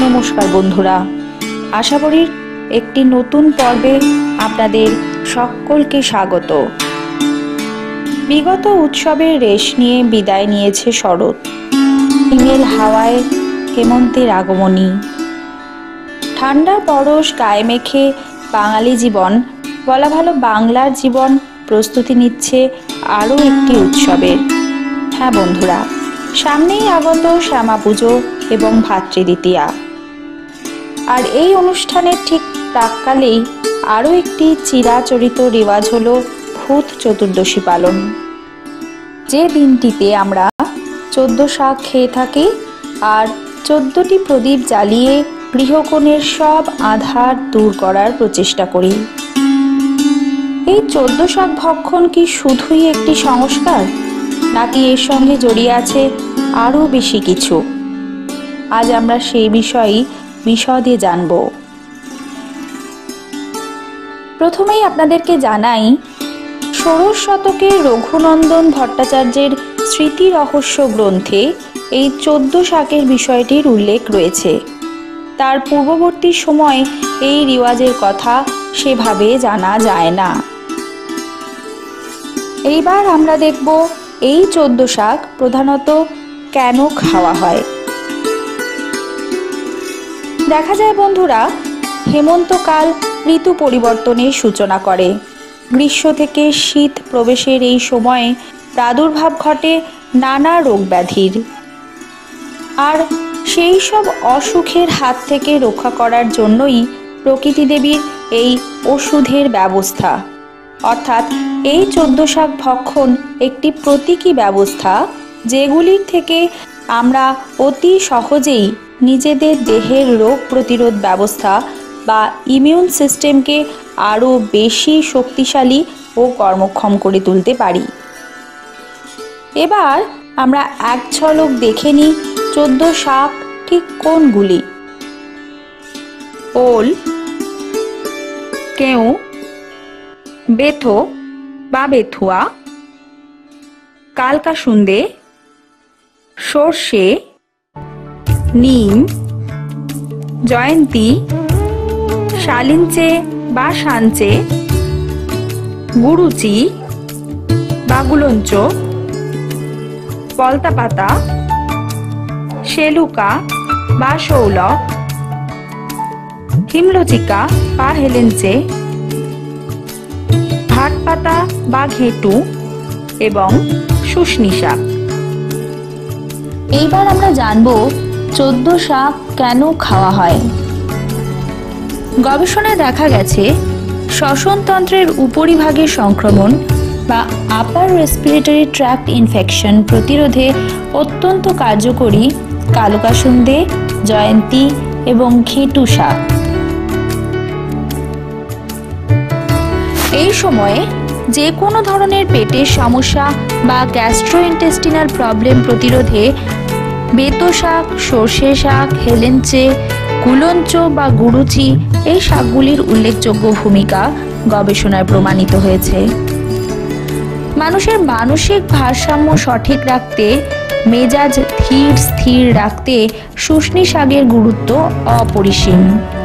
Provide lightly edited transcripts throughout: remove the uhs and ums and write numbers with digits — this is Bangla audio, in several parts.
নমস্কার বন্ধুরা, আশা করি একটি নতুন পর্বে আপনাদের সকলকে স্বাগত। বিগত উৎসবের রেশ নিয়ে বিদায় নিয়েছে শরৎ। হিমেল হাওয়ায় হেমন্তের আগমনী, ঠান্ডার পরশ গায়ে মেখে বাঙালি জীবন, বলা ভালো বাংলার জীবন প্রস্তুতি নিচ্ছে আরও একটি উৎসবের। হ্যাঁ বন্ধুরা, সামনেই আগত শ্যামা পুজো এবং ভাতৃদ্বিতীয়া। আর এই অনুষ্ঠানের ঠিক প্রাক্কালেই আরও একটি চিরাচরিত রেওয়াজ হলো ভূত চতুর্দশী পালন, যে দিনটিতে আমরা 14 শাক খেয়ে থাকি আর 14টি প্রদীপ জ্বালিয়ে গৃহকোণের সব আঁধার দূর করার প্রচেষ্টা করি। এই 14 শাক ভক্ষণ কি শুধুই একটি সংস্কার, নাকি এর সঙ্গে জড়িয়ে আছে আরও বেশি কিছু? আজ আমরা সেই বিষয়েই বিশদে জানব। প্রথমেই আপনাদেরকে জানাই, ষোড়শ শতকের রঘুনন্দন ভট্টাচার্যের স্মৃতি রহস্য গ্রন্থে এই 14 শাকের বিষয়টির উল্লেখ রয়েছে। তার পূর্ববর্তী সময় এই রিওয়াজের কথা সেভাবে জানা যায় না। এইবার আমরা দেখব এই 14 শাক প্রধানত কেন খাওয়া হয়। দেখা যায় বন্ধুরা, হেমন্তকাল ঋতু পরিবর্তনের সূচনা করে। গ্রীষ্ম থেকে শীত প্রবেশের এই সময়ে প্রাদুর্ভাব ঘটে নানা রোগ ব্যাধির। আর সেই সব অসুখের হাত থেকে রক্ষা করার জন্যই প্রকৃতি দেবীর এই ওষুধের ব্যবস্থা, অর্থাৎ এই 14 শাক ভক্ষণ একটি প্রতীকী ব্যবস্থা, যেগুলির থেকে আমরা অতি সহজেই নিজেদের দেহের রোগ প্রতিরোধ ব্যবস্থা বা ইমিউন সিস্টেমকে আরও বেশি শক্তিশালী ও কর্মক্ষম করে তুলতে পারি। এবার আমরা এক ঝলক দেখে নিই 14 শাক ঠিক কোনগুলি। ওল, কেউ, বেথো বা বেথুয়া, কালকাসুন্দে, সর্ষে, নিম, জয়ন্তী, শালিঞ্চে বা সাঞ্চে, গুরুচি বা গুলঞ্চ, পলতা পাতা, শেলুকা বা শৌলক, হিমলচিকা বা হেলেঞ্চে, ভাট পাতা বা ঘেটু এবং শুষ্নী শাক। এইবার আমরা জানব 14 শাক কেন খাওয়া হয়। গবেষণায় দেখা গেছে, শ্বসনতন্ত্রের উপরিভাগের সংক্রমণ বা আপার রেসপিরেটরি ট্র্যাক্ট ইনফেকশন প্রতিরোধে অত্যন্ত কার্যকরী কালকাসুন্দে, জয়ন্তী এবং ঘেটু শাক। এই সময়ে যে কোনো ধরনের পেটের সমস্যা বা গ্যাস্ট্রোইন্টেস্টিনাল প্রবলেম প্রতিরোধে বেতো শাক, সর্ষে শাক, হেলেঞ্চে, গুলঞ্চ বা গুরুচি এই শাকগুলির উল্লেখযোগ্য ভূমিকা গবেষণায় প্রমাণিত হয়েছে। মানুষের মানসিক ভারসাম্য সঠিক রাখতে, মেজাজ ধীর স্থির রাখতে শুষ্নী শাকের গুরুত্ব অপরিসীম।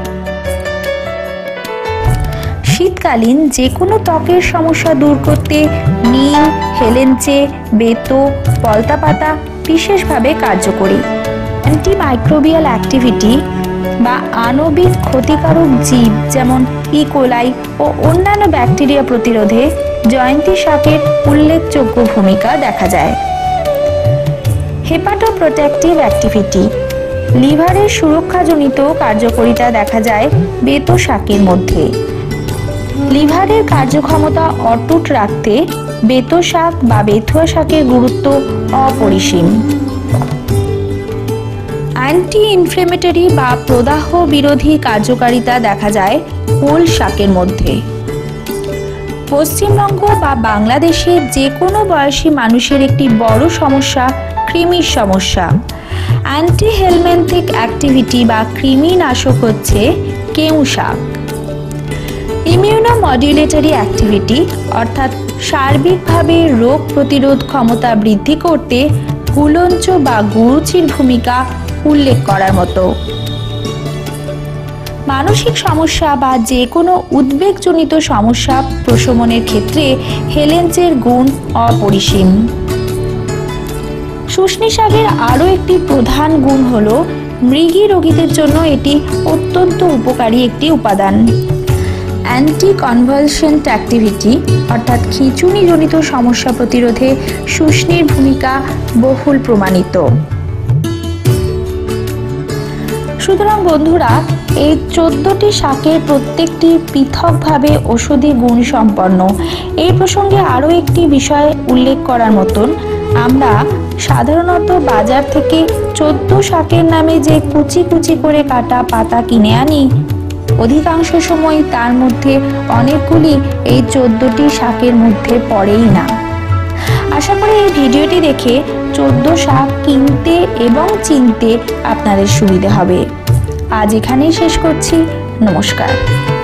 শীতকালীন যে কোনো ত্বকের সমস্যা দূর করতে নিম, হেলেঞ্চে, বেতো, পলতা পাতা বিশেষভাবে কার্যকরী। অ্যান্টিমাইক্রোবিয়াল অ্যাক্টিভিটি বা আণবিক ক্ষতিকারক জীব যেমন ইকোলাই ও অন্যান্য ব্যাকটেরিয়া প্রতিরোধে জয়ন্তী শাকের উল্লেখযোগ্য ভূমিকা দেখা যায়। হেপাটোপ্রোটেক্টিভ অ্যাক্টিভিটি, লিভারের সুরক্ষাজনিত কার্যকারিতা দেখা যায় বেতো শাকের মধ্যে। লিভারের কার্যক্ষমতা অটুট রাখতে বেতো শাক বা বেথুয়া শাকের গুরুত্ব অপরিসীম। অ্যান্টি ইনফ্লেমেটরি বা প্রদাহ বিরোধী কার্যকারিতা দেখা যায় ওল শাকের মধ্যে। পশ্চিমবঙ্গ বা বাংলাদেশের যে কোনো বয়সী মানুষের একটি বড় সমস্যা কৃমির সমস্যা। অ্যান্টি হেলমেন্থিক অ্যাক্টিভিটি বা কৃমি নাশক হচ্ছে কেউ শাক। ইমিউনোমডুলেটরি অ্যাক্টিভিটি অর্থাৎ সার্বিকভাবে রোগ প্রতিরোধ ক্ষমতা বৃদ্ধি করতে গুলঞ্চ বা গুরুচির ভূমিকা উল্লেখ করার মতো। মানসিক সমস্যা বা যে কোনো উদ্বেগজনিত সমস্যা প্রশমনের ক্ষেত্রে হেলেঞ্চের গুণ অপরিসীম। শুষ্নী শাকের আরও একটি প্রধান গুণ হল মৃগী রোগীদের জন্য এটি অত্যন্ত উপকারী একটি উপাদান। অ্যান্টি কনভালসেন্ট অ্যাক্টিভিটি অর্থাৎ খিঁচুনিজনিত সমস্যা প্রতিরোধে শুষ্নীর ভূমিকা বহুল প্রমাণিত। সুতরাং বন্ধুরা, এই 14টি শাকের প্রত্যেকটি পৃথকভাবে ঔষধি গুণ সম্পন্ন। এই প্রসঙ্গে আরও একটি বিষয় উল্লেখ করার মতন, আমরা সাধারণত বাজার থেকে 14 শাকের নামে যে কুচি কুচি করে কাটা পাতা কিনে আনি, অধিকাংশ সময় তার মধ্যে অনেকগুলি এই 14টি শাকের মধ্যে পড়েই না। আশা করি এই ভিডিওটি দেখে 14 শাক কিনতে এবং চিনতে আপনাদের সুবিধে হবে। আজ এখানেই শেষ করছি। নমস্কার।